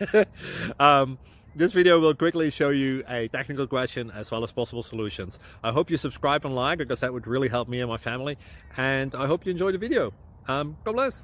This video will quickly show you a technical question as well as possible solutions. I hope you subscribe and like, because that would really help me and my family. And I hope you enjoy the video. God bless.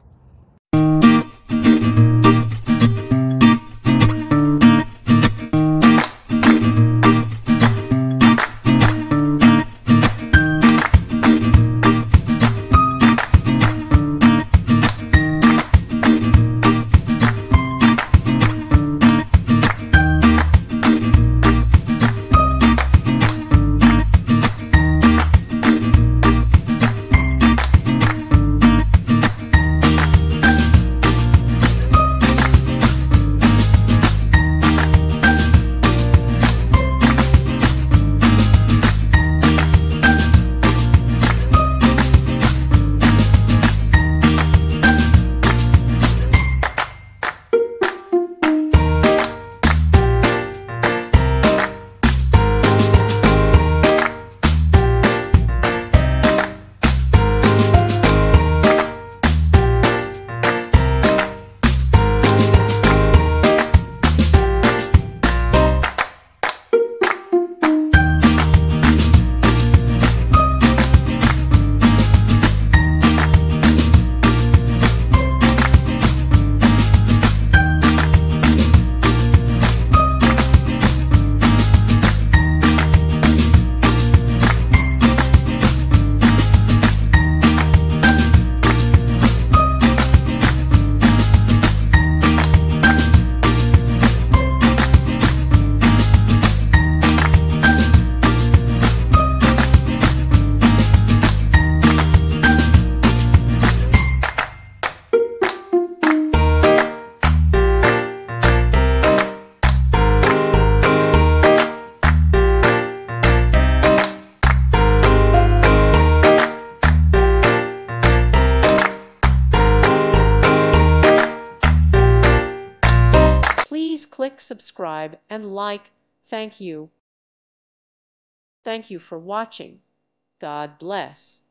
Please click subscribe and like. Thank you. Thank you for watching. God bless.